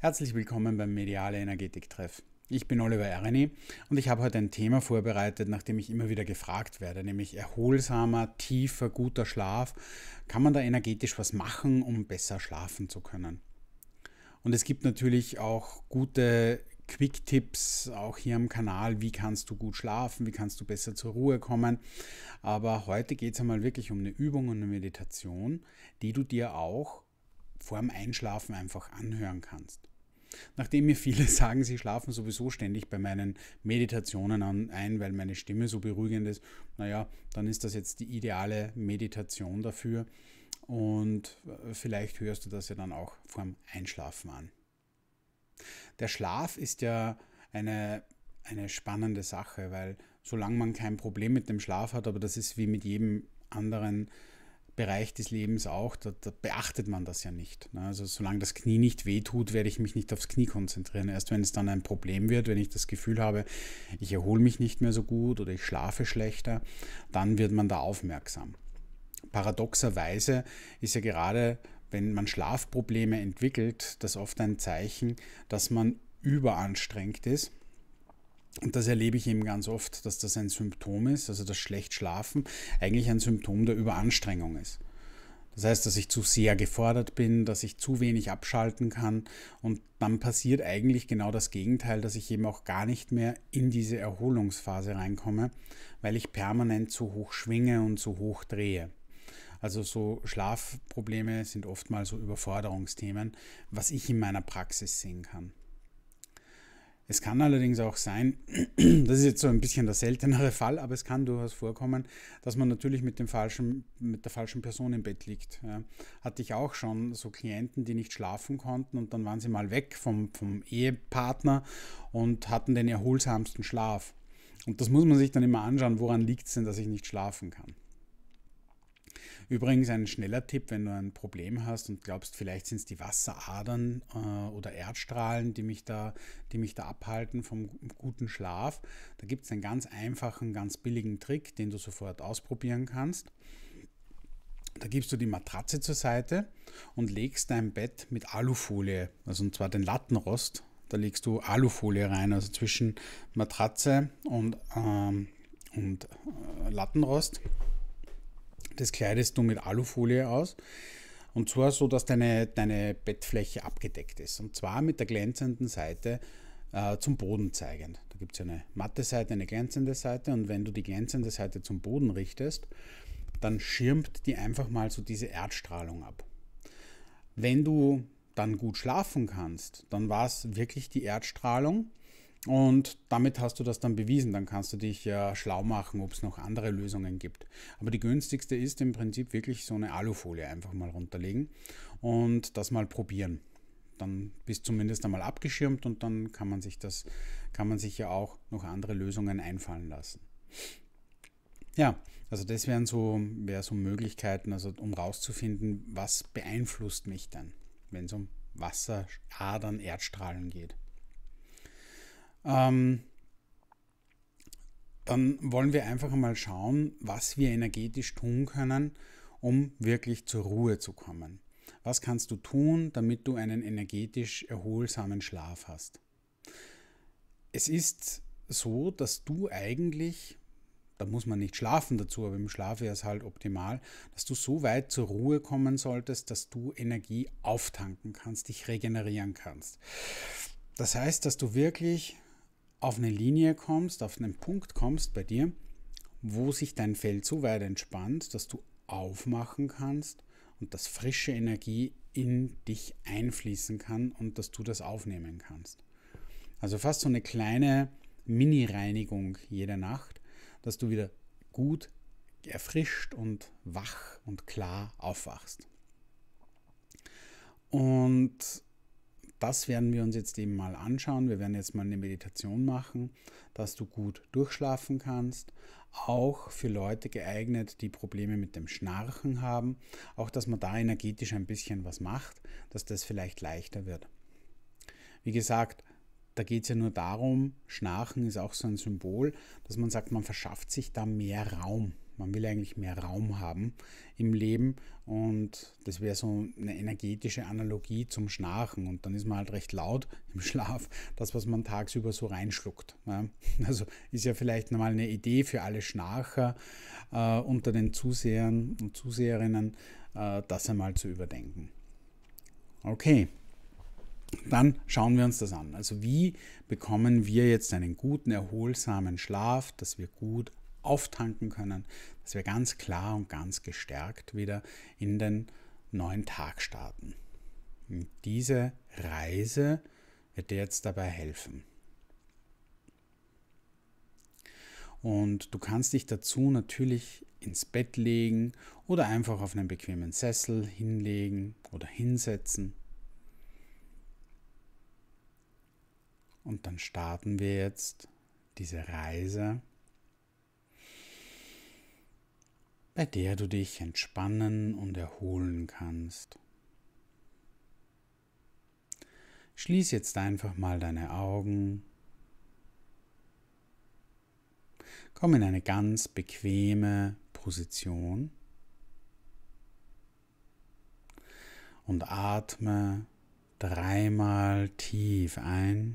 Herzlich willkommen beim Mediale Energetik-Treff. Ich bin Oliver Erni und ich habe heute ein Thema vorbereitet, nach dem ich immer wieder gefragt werde, nämlich erholsamer, tiefer, guter Schlaf. Kann man da energetisch was machen, um besser schlafen zu können? Und es gibt natürlich auch gute Quick-Tipps, auch hier am Kanal, wie kannst du gut schlafen, wie kannst du besser zur Ruhe kommen. Aber heute geht es einmal wirklich um eine Übung und eine Meditation, die du dir auch vor dem Einschlafen einfach anhören kannst. Nachdem mir viele sagen, sie schlafen sowieso ständig bei meinen Meditationen ein, weil meine Stimme so beruhigend ist, naja, dann ist das jetzt die ideale Meditation dafür und vielleicht hörst du das ja dann auch vorm Einschlafen an. Der Schlaf ist ja eine spannende Sache, weil solange man kein Problem mit dem Schlaf hat, aber das ist wie mit jedem anderen Bereich des Lebens auch, da beachtet man das ja nicht. Also solange das Knie nicht wehtut, werde ich mich nicht aufs Knie konzentrieren. Erst wenn es dann ein Problem wird, wenn ich das Gefühl habe, ich erhole mich nicht mehr so gut oder ich schlafe schlechter, dann wird man da aufmerksam. Paradoxerweise ist ja gerade, wenn man Schlafprobleme entwickelt, das oft ein Zeichen, dass man überanstrengt ist. Und das erlebe ich eben ganz oft, dass das ein Symptom ist, also das schlecht Schlafen eigentlich ein Symptom der Überanstrengung ist. Das heißt, dass ich zu sehr gefordert bin, dass ich zu wenig abschalten kann und dann passiert eigentlich genau das Gegenteil, dass ich eben auch gar nicht mehr in diese Erholungsphase reinkomme, weil ich permanent zu hoch schwinge und zu hoch drehe. Also so Schlafprobleme sind oftmals so Überforderungsthemen, was ich in meiner Praxis sehen kann. Es kann allerdings auch sein, das ist jetzt so ein bisschen der seltenere Fall, aber es kann durchaus vorkommen, dass man natürlich mit der falschen Person im Bett liegt. Ja. Hatte ich auch schon so Klienten, die nicht schlafen konnten und dann waren sie mal weg vom Ehepartner und hatten den erholsamsten Schlaf. Und das muss man sich dann immer anschauen, woran liegt es denn, dass ich nicht schlafen kann. Übrigens ein schneller Tipp, wenn du ein Problem hast und glaubst, vielleicht sind es die Wasseradern oder Erdstrahlen, die mich da abhalten vom guten Schlaf. Da gibt es einen ganz einfachen, ganz billigen Trick, den du sofort ausprobieren kannst. Da gibst du die Matratze zur Seite und legst dein Bett mit Alufolie, also und zwar den Lattenrost. Da legst du Alufolie rein, also zwischen Matratze und Lattenrost. Das kleidest du mit Alufolie aus und zwar so, dass deine Bettfläche abgedeckt ist und zwar mit der glänzenden Seite zum Boden zeigend. Da gibt es eine matte Seite, eine glänzende Seite und wenn du die glänzende Seite zum Boden richtest, dann schirmt die einfach mal so diese Erdstrahlung ab. Wenn du dann gut schlafen kannst, dann war es wirklich die Erdstrahlung. Und damit hast du das dann bewiesen, dann kannst du dich ja schlau machen, ob es noch andere Lösungen gibt. Aber die günstigste ist im Prinzip wirklich so eine Alufolie einfach mal runterlegen und das mal probieren. Dann bist du zumindest einmal abgeschirmt und dann kann man sich ja auch noch andere Lösungen einfallen lassen. Ja, also das wären so Möglichkeiten, also um rauszufinden, was beeinflusst mich denn, wenn es um Wasseradern, Erdstrahlen geht. Dann wollen wir einfach mal schauen, was wir energetisch tun können, um wirklich zur Ruhe zu kommen. Was kannst du tun, damit du einen energetisch erholsamen Schlaf hast? Es ist so, dass du eigentlich, da muss man nicht schlafen dazu, aber im Schlaf wäre es halt optimal, dass du so weit zur Ruhe kommen solltest, dass du Energie auftanken kannst, dich regenerieren kannst. Das heißt, dass du wirklich auf eine Linie kommst, auf einen Punkt kommst bei dir, wo sich dein Feld so weit entspannt, dass du aufmachen kannst und dass frische Energie in dich einfließen kann und dass du das aufnehmen kannst. Also fast so eine kleine Mini-Reinigung jede Nacht, dass du wieder gut erfrischt und wach und klar aufwachst. Und das werden wir uns jetzt eben mal anschauen. Wir werden jetzt mal eine Meditation machen, dass du gut durchschlafen kannst. Auch für Leute geeignet, die Probleme mit dem Schnarchen haben. Auch, dass man da energetisch ein bisschen was macht, dass das vielleicht leichter wird. Wie gesagt, da geht es ja nur darum, Schnarchen ist auch so ein Symbol, dass man sagt, man verschafft sich da mehr Raum. Man will eigentlich mehr Raum haben im Leben und das wäre so eine energetische Analogie zum Schnarchen und dann ist man halt recht laut im Schlaf, das, was man tagsüber so reinschluckt. Ja. Also ist ja vielleicht nochmal eine Idee für alle Schnarcher unter den Zusehern und Zuseherinnen, das einmal zu überdenken. Okay. Dann schauen wir uns das an. Also wie bekommen wir jetzt einen guten, erholsamen Schlaf, dass wir gut auftanken können, dass wir ganz klar und ganz gestärkt wieder in den neuen Tag starten. Und diese Reise wird dir jetzt dabei helfen. Und du kannst dich dazu natürlich ins Bett legen oder einfach auf einen bequemen Sessel hinlegen oder hinsetzen. Und dann starten wir jetzt diese Reise, bei der du dich entspannen und erholen kannst. Schließ jetzt einfach mal deine Augen. Komm in eine ganz bequeme Position und atme 3-mal tief ein.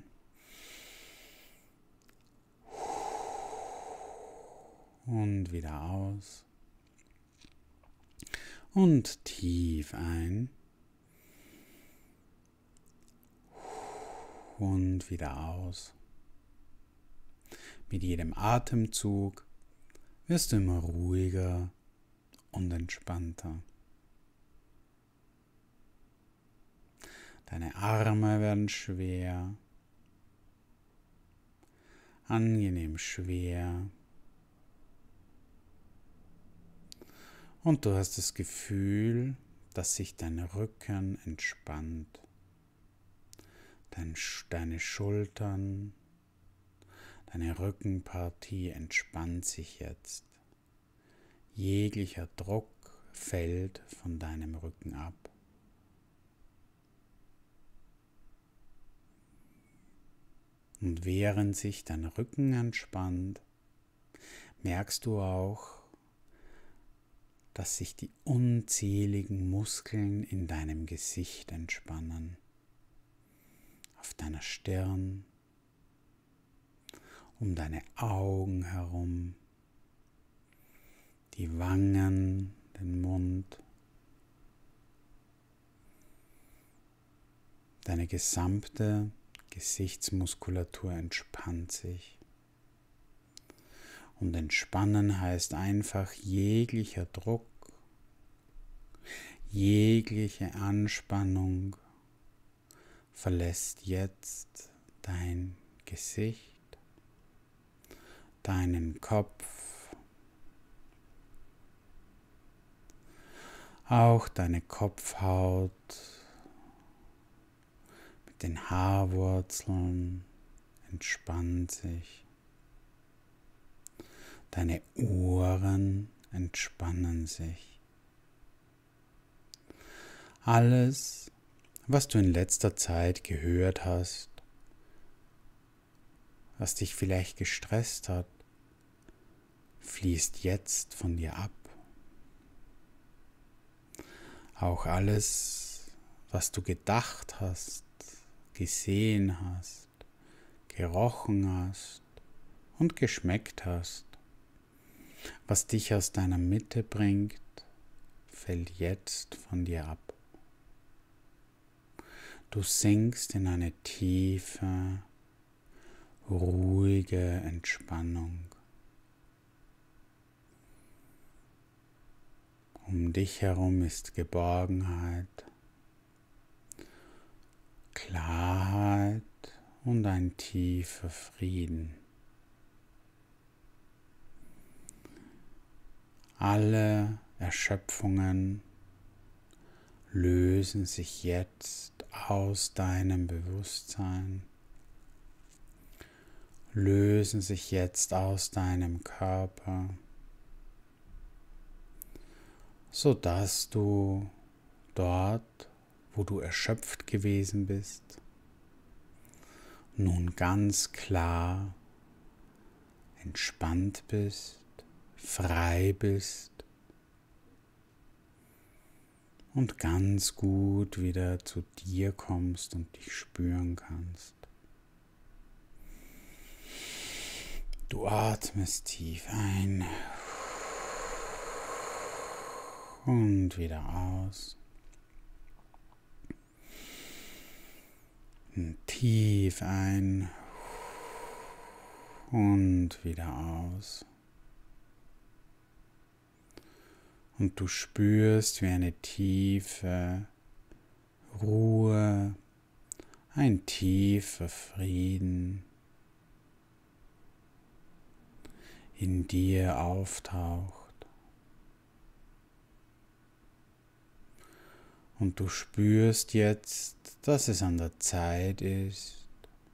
Und wieder aus. Und tief ein. Und wieder aus. Mit jedem Atemzug wirst du immer ruhiger und entspannter. Deine Arme werden schwer, angenehm schwer. Und du hast das Gefühl, dass sich dein Rücken entspannt, deine Schultern, deine Rückenpartie entspannt sich jetzt. Jeglicher Druck fällt von deinem Rücken ab. Und während sich dein Rücken entspannt, merkst du auch, dass sich die unzähligen Muskeln in deinem Gesicht entspannen, auf deiner Stirn, um deine Augen herum, die Wangen, den Mund, deine gesamte Gesichtsmuskulatur entspannt sich. Und entspannen heißt einfach jeglicher Druck, jegliche Anspannung verlässt jetzt dein Gesicht, deinen Kopf, auch deine Kopfhaut mit den Haarwurzeln entspannt sich. Deine Ohren entspannen sich. Alles, was du in letzter Zeit gehört hast, was dich vielleicht gestresst hat, fließt jetzt von dir ab. Auch alles, was du gedacht hast, gesehen hast, gerochen hast und geschmeckt hast, was dich aus deiner Mitte bringt, fällt jetzt von dir ab. Du sinkst in eine tiefe, ruhige Entspannung. Um dich herum ist Geborgenheit, Klarheit und ein tiefer Frieden. Alle Erschöpfungen lösen sich jetzt aus deinem Bewusstsein, lösen sich jetzt aus deinem Körper, sodass du dort, wo du erschöpft gewesen bist, nun ganz klar entspannt bist, frei bist und ganz gut wieder zu dir kommst und dich spüren kannst. Du atmest tief ein und wieder aus. Und tief ein und wieder aus. Und du spürst, wie eine tiefe Ruhe, ein tiefer Frieden in dir auftaucht. Und du spürst jetzt, dass es an der Zeit ist,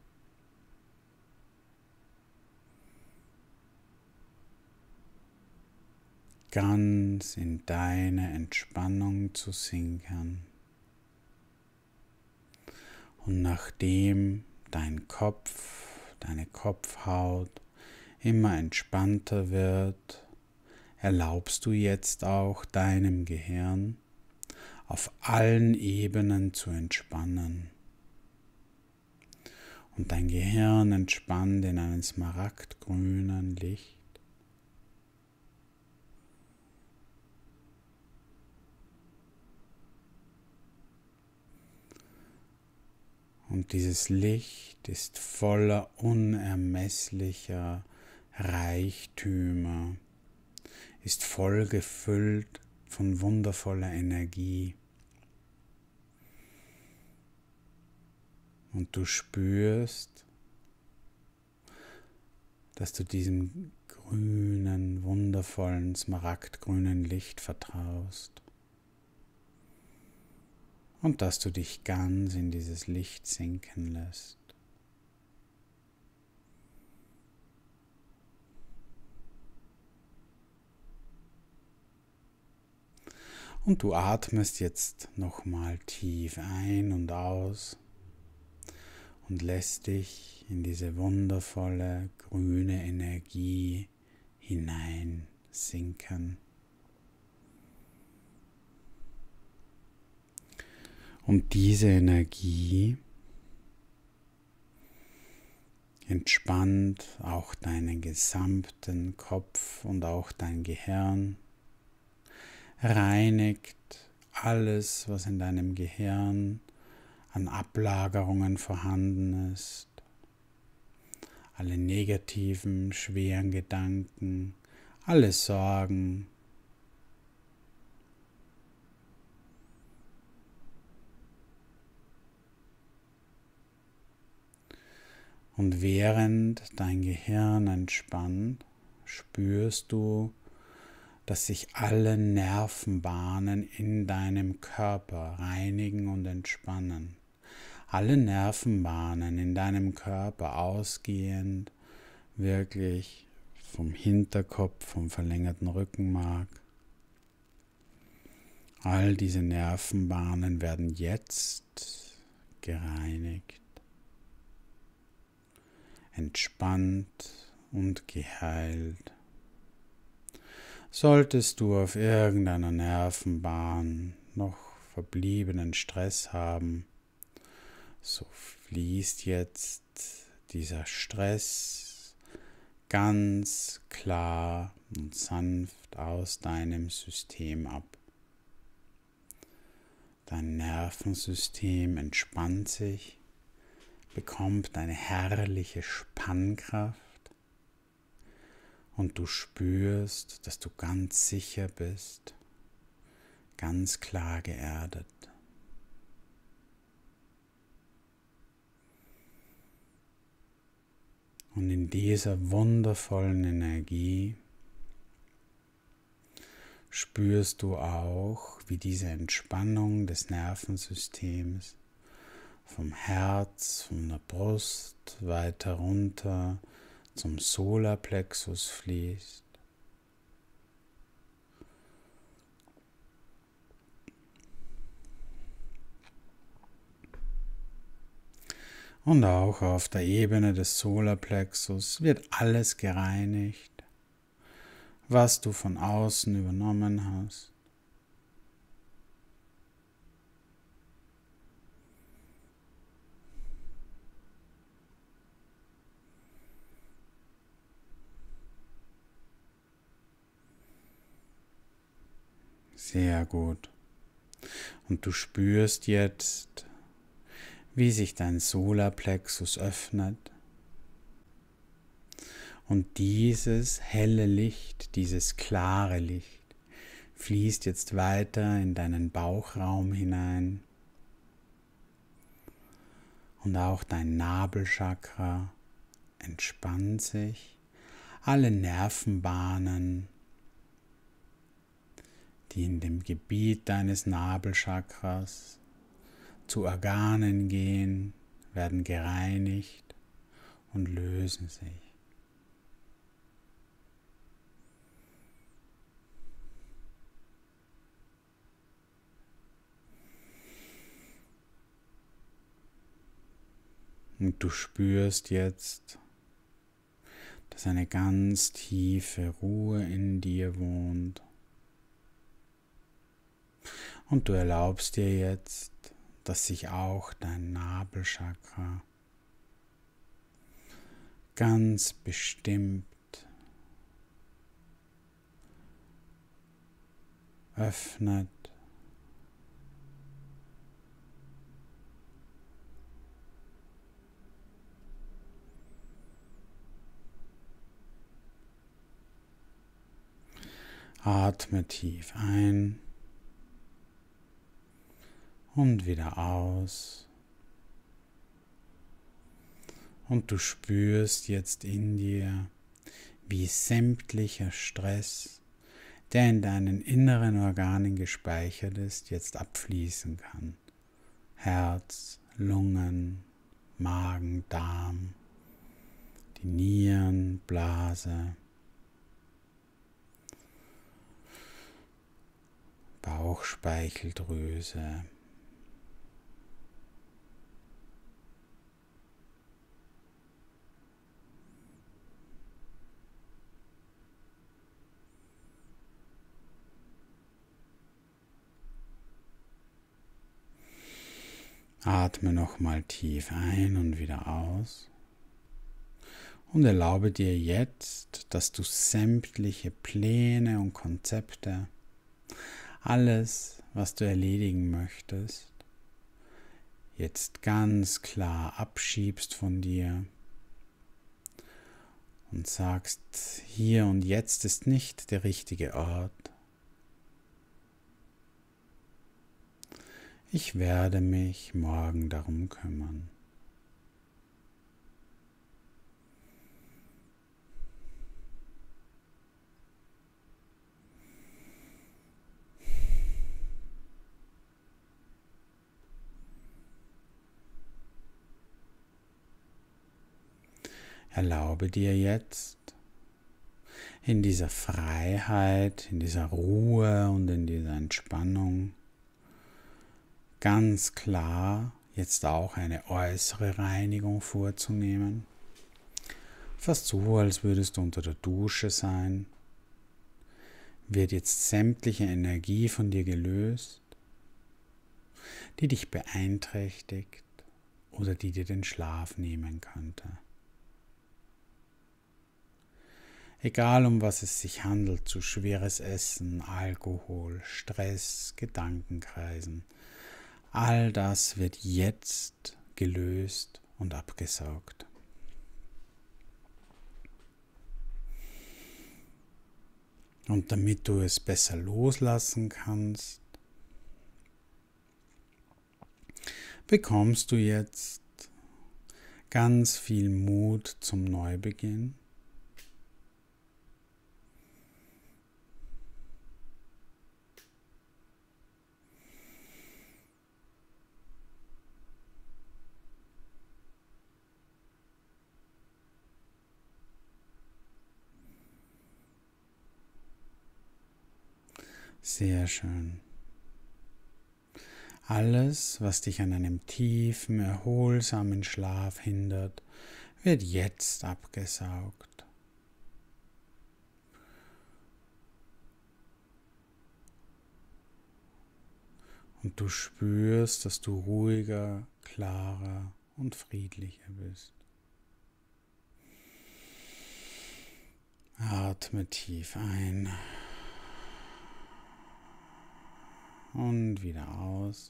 ganz in deine Entspannung zu sinken. Und nachdem dein Kopf, deine Kopfhaut immer entspannter wird, erlaubst du jetzt auch deinem Gehirn auf allen Ebenen zu entspannen. Und dein Gehirn entspannt in einem smaragdgrünen Licht. Und dieses Licht ist voller unermesslicher Reichtümer, ist voll gefüllt von wundervoller Energie. Und du spürst, dass du diesem grünen, wundervollen, smaragdgrünen Licht vertraust. Und dass du dich ganz in dieses Licht sinken lässt. Und du atmest jetzt nochmal tief ein und aus und lässt dich in diese wundervolle grüne Energie hineinsinken. Und diese Energie entspannt auch deinen gesamten Kopf und auch dein Gehirn, reinigt alles, was in deinem Gehirn an Ablagerungen vorhanden ist, alle negativen, schweren Gedanken, alle Sorgen, und während dein Gehirn entspannt, spürst du, dass sich alle Nervenbahnen in deinem Körper reinigen und entspannen. Alle Nervenbahnen in deinem Körper ausgehend, wirklich vom Hinterkopf, vom verlängerten Rückenmark. All diese Nervenbahnen werden jetzt gereinigt, entspannt und geheilt. Solltest du auf irgendeiner Nervenbahn noch verbliebenen Stress haben, so fließt jetzt dieser Stress ganz klar und sanft aus deinem System ab. Dein Nervensystem entspannt sich, bekommt eine herrliche Spannkraft und du spürst, dass du ganz sicher bist, ganz klar geerdet. Und in dieser wundervollen Energie spürst du auch, wie diese Entspannung des Nervensystems vom Herz, von der Brust weiter runter zum Solarplexus fließt. Und auch auf der Ebene des Solarplexus wird alles gereinigt was du von außen übernommen hast. Sehr gut. Und du spürst jetzt, wie sich dein Solarplexus öffnet und dieses helle Licht, dieses klare Licht fließt jetzt weiter in deinen Bauchraum hinein und auch dein Nabelchakra entspannt sich, alle Nervenbahnen, die in dem Gebiet deines Nabelchakras zu Organen gehen, werden gereinigt und lösen sich. Und du spürst jetzt, dass eine ganz tiefe Ruhe in dir wohnt. Und du erlaubst dir jetzt, dass sich auch dein Nabelchakra ganz bestimmt öffnet. Atme tief ein und wieder aus. Und du spürst jetzt in dir, wie sämtlicher Stress, der in deinen inneren Organen gespeichert ist, jetzt abfließen kann. Herz, Lungen, Magen, Darm, die Nieren, Blase, Bauchspeicheldrüse, atme nochmal tief ein und wieder aus und erlaube dir jetzt, dass du sämtliche Pläne und Konzepte, alles, was du erledigen möchtest, jetzt ganz klar abschiebst von dir und sagst, hier und jetzt ist nicht der richtige Ort. Ich werde mich morgen darum kümmern. Erlaube dir jetzt in dieser Freiheit, in dieser Ruhe und in dieser Entspannung ganz klar jetzt auch eine äußere Reinigung vorzunehmen. Fast so, als würdest du unter der Dusche sein, wird jetzt sämtliche Energie von dir gelöst, die dich beeinträchtigt oder die dir den Schlaf nehmen könnte. Egal um was es sich handelt, zu schweres Essen, Alkohol, Stress, Gedankenkreisen, all das wird jetzt gelöst und abgesaugt. Und damit du es besser loslassen kannst, bekommst du jetzt ganz viel Mut zum Neubeginn. Sehr schön. Alles, was dich an einem tiefen, erholsamen Schlaf hindert, wird jetzt abgesaugt. Und du spürst, dass du ruhiger, klarer und friedlicher bist. Atme tief ein und wieder aus.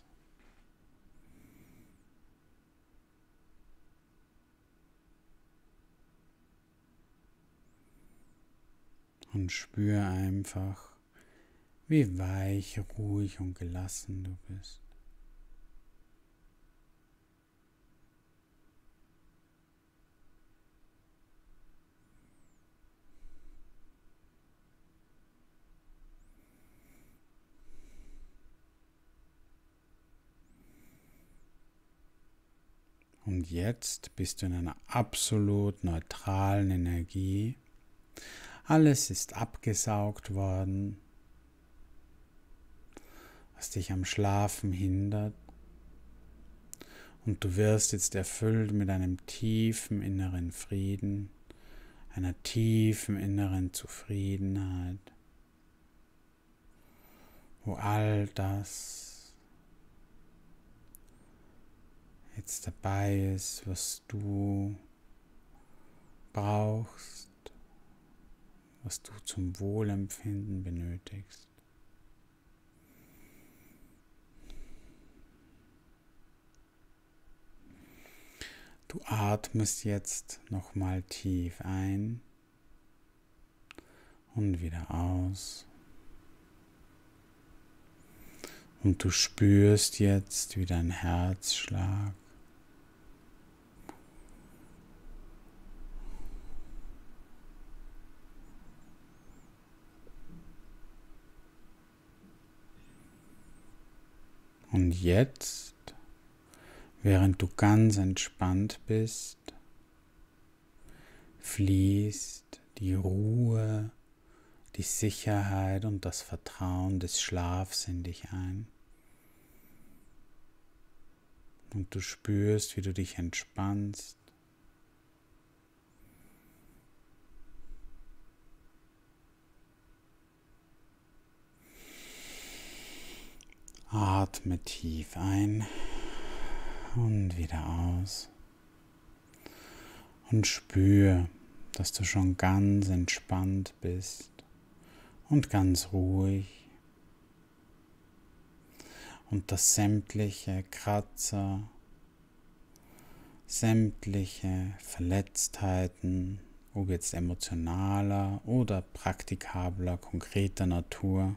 Und spür einfach, wie weich, ruhig und gelassen du bist. Und jetzt bist du in einer absolut neutralen Energie. Alles ist abgesaugt worden, was dich am Schlafen hindert. Und du wirst jetzt erfüllt mit einem tiefen inneren Frieden, einer tiefen inneren Zufriedenheit, wo all das jetzt dabei ist, was du brauchst, was du zum Wohlempfinden benötigst. Du atmest jetzt nochmal tief ein und wieder aus. Und du spürst jetzt, wie dein Herzschlag und jetzt, während du ganz entspannt bist, fließt die Ruhe, die Sicherheit und das Vertrauen des Schlafs in dich ein. Und du spürst, wie du dich entspannst. Atme tief ein und wieder aus. Und spür, dass du schon ganz entspannt bist und ganz ruhig. Und dass sämtliche Kratzer, sämtliche Verletztheiten, ob jetzt emotionaler oder praktikabler, konkreter Natur,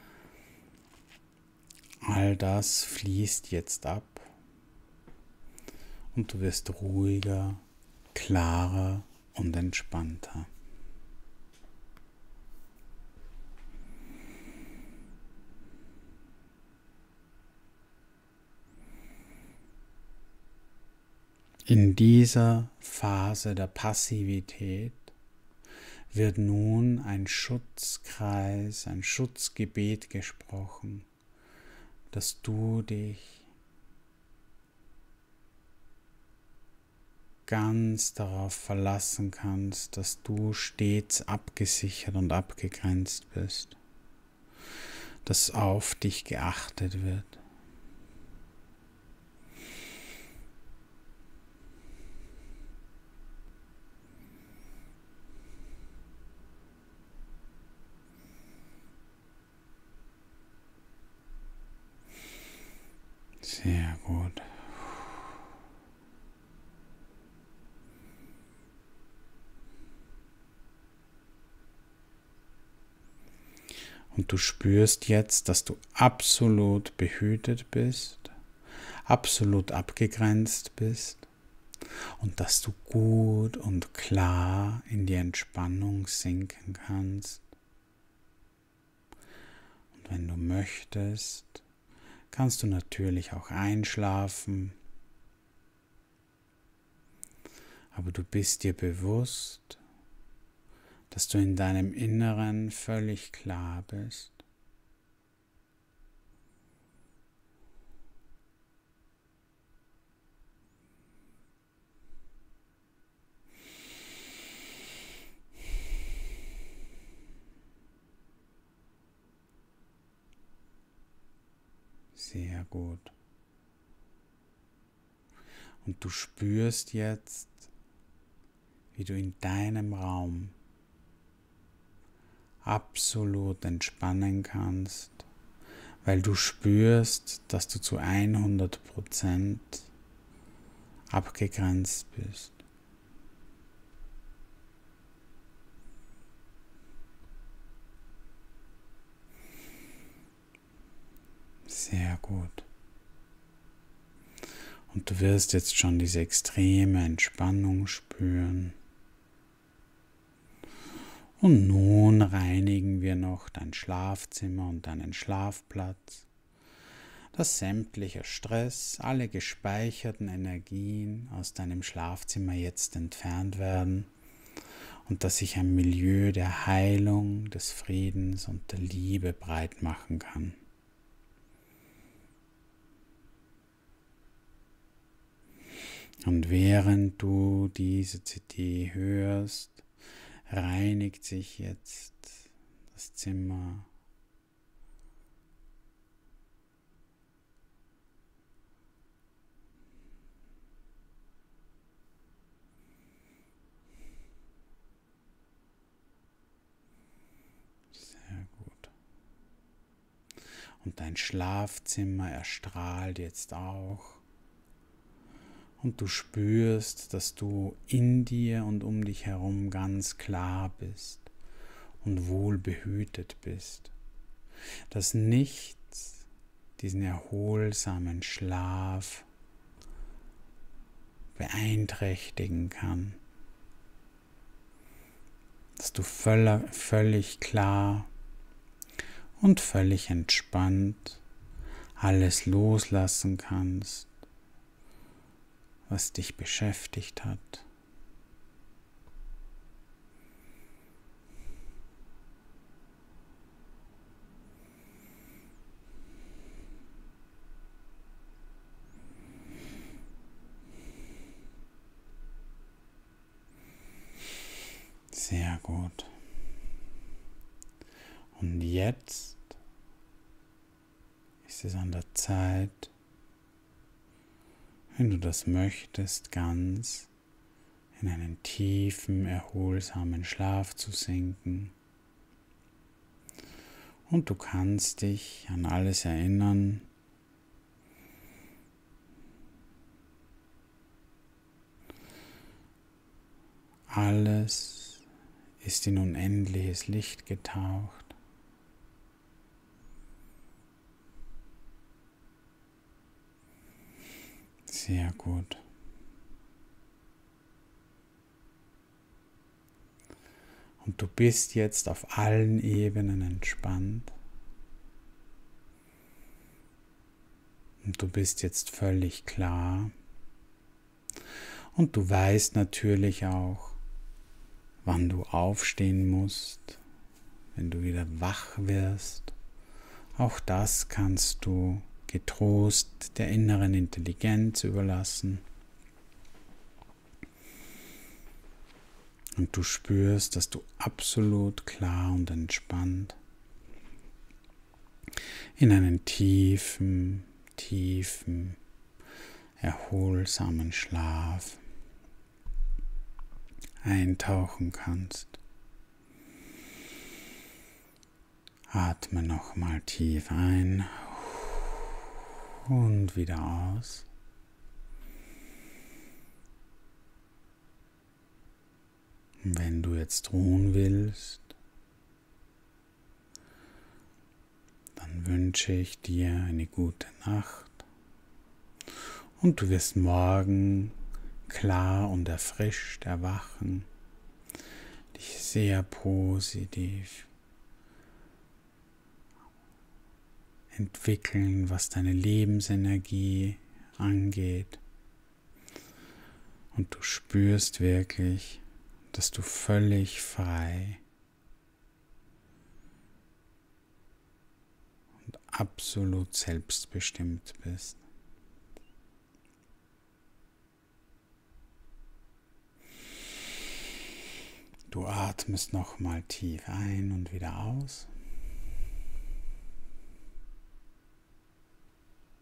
all das fließt jetzt ab und du wirst ruhiger, klarer und entspannter. In dieser Phase der Passivität wird nun ein Schutzkreis, ein Schutzgebet gesprochen, dass du dich ganz darauf verlassen kannst, dass du stets abgesichert und abgegrenzt bist, dass auf dich geachtet wird. Sehr gut. Und du spürst jetzt, dass du absolut behütet bist, absolut abgegrenzt bist und dass du gut und klar in die Entspannung sinken kannst. Und wenn du möchtest, kannst du natürlich auch einschlafen, aber du bist dir bewusst, dass du in deinem Inneren völlig klar bist. Sehr gut. Und du spürst jetzt, wie du in deinem Raum absolut entspannen kannst, weil du spürst, dass du zu 100% abgegrenzt bist. Sehr gut. Und du wirst jetzt schon diese extreme Entspannung spüren. Und nun reinigen wir noch dein Schlafzimmer und deinen Schlafplatz, dass sämtlicher Stress, alle gespeicherten Energien aus deinem Schlafzimmer jetzt entfernt werden und dass sich ein Milieu der Heilung, des Friedens und der Liebe breit machen kann. Und während du diese CD hörst, reinigt sich jetzt das Zimmer. Sehr gut. Und dein Schlafzimmer erstrahlt jetzt auch. Und du spürst, dass du in dir und um dich herum ganz klar bist und wohlbehütet bist. Dass nichts diesen erholsamen Schlaf beeinträchtigen kann. Dass du völlig klar und völlig entspannt alles loslassen kannst, was dich beschäftigt hat. Sehr gut. Und jetzt ist es an der Zeit, wenn du das möchtest, ganz in einen tiefen, erholsamen Schlaf zu sinken. Und du kannst dich an alles erinnern, alles ist in unendliches Licht getaucht. Sehr gut. Und du bist jetzt auf allen Ebenen entspannt. Und du bist jetzt völlig klar. Und du weißt natürlich auch, wann du aufstehen musst, wenn du wieder wach wirst. Auch das kannst du getrost der inneren Intelligenz überlassen. Und du spürst, dass du absolut klar und entspannt in einen tiefen, erholsamen Schlaf eintauchen kannst. Atme nochmal tief ein und wieder aus. Und wenn du jetzt ruhen willst, dann wünsche ich dir eine gute Nacht und du wirst morgen klar und erfrischt erwachen, dich sehr positiv entwickeln, was deine Lebensenergie angeht. Und du spürst wirklich, dass du völlig frei und absolut selbstbestimmt bist. Du atmest nochmal tief ein und wieder aus.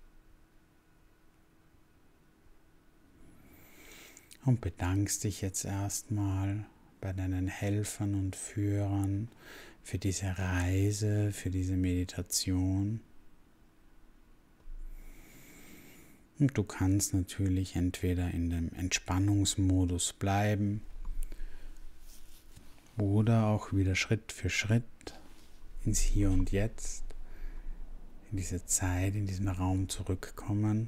Und bedankst dich jetzt erstmal bei deinen Helfern und Führern für diese Reise, für diese Meditation. Und du kannst natürlich entweder in dem Entspannungsmodus bleiben oder auch wieder Schritt für Schritt ins Hier und Jetzt, in diese Zeit, in diesen Raum zurückkommen.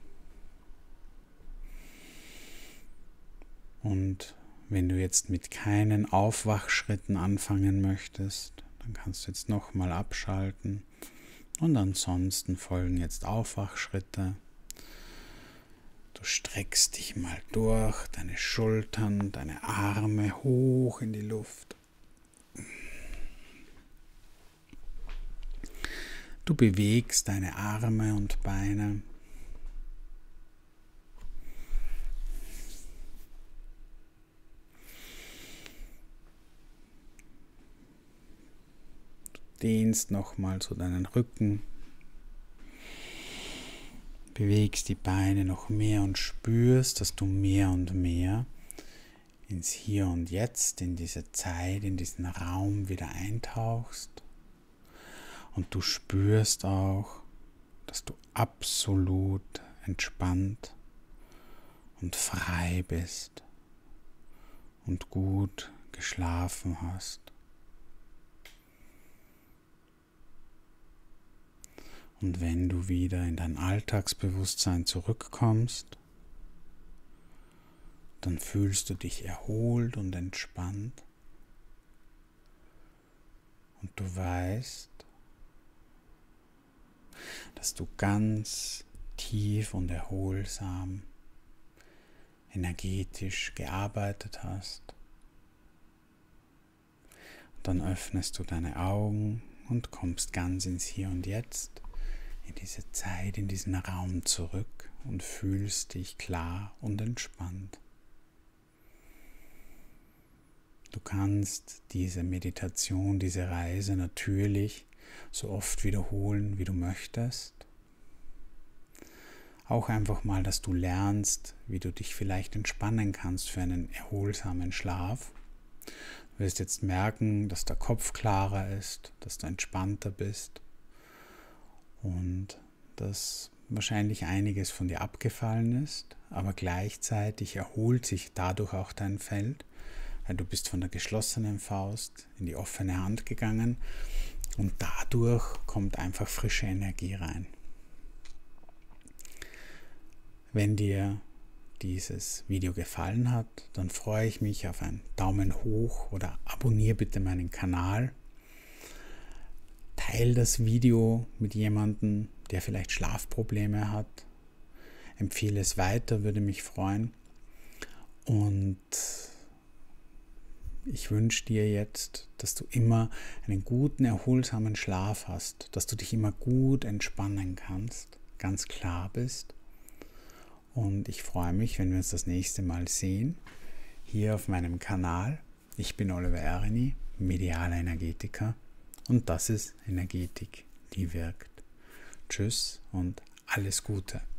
Und wenn du jetzt mit keinen Aufwachschritten anfangen möchtest, dann kannst du jetzt nochmal abschalten. Und ansonsten folgen jetzt Aufwachschritte. Du streckst dich mal durch, deine Schultern, deine Arme hoch in die Luft. Du bewegst deine Arme und Beine. Du dehnst nochmal so deinen Rücken. Bewegst die Beine noch mehr und spürst, dass du mehr und mehr ins Hier und Jetzt, in diese Zeit, in diesen Raum wieder eintauchst. Und du spürst auch, dass du absolut entspannt und frei bist und gut geschlafen hast. Und wenn du wieder in dein Alltagsbewusstsein zurückkommst, dann fühlst du dich erholt und entspannt. Und du weißt, dass du ganz tief und erholsam, energetisch gearbeitet hast. Und dann öffnest du deine Augen und kommst ganz ins Hier und Jetzt, in diese Zeit, in diesen Raum zurück und fühlst dich klar und entspannt. Du kannst diese Meditation, diese Reise natürlich so oft wiederholen, wie du möchtest. Auch einfach mal, dass du lernst, wie du dich vielleicht entspannen kannst für einen erholsamen Schlaf. Du wirst jetzt merken, dass der Kopf klarer ist, dass du entspannter bist und dass wahrscheinlich einiges von dir abgefallen ist, aber gleichzeitig erholt sich dadurch auch dein Feld, weil du bist von der geschlossenen Faust in die offene Hand gegangen und dadurch kommt einfach frische Energie rein. Wenn dir dieses Video gefallen hat, dann freue ich mich auf einen Daumen hoch oder abonniere bitte meinen Kanal. Teile das Video mit jemandem, der vielleicht Schlafprobleme hat. Empfehle es weiter, würde mich freuen. Und ich wünsche dir jetzt, dass du immer einen guten, erholsamen Schlaf hast, dass du dich immer gut entspannen kannst, ganz klar bist. Und ich freue mich, wenn wir uns das nächste Mal sehen, hier auf meinem Kanal. Ich bin Oliver Erni, medialer Energetiker. Und das ist Energetik, die wirkt. Tschüss und alles Gute.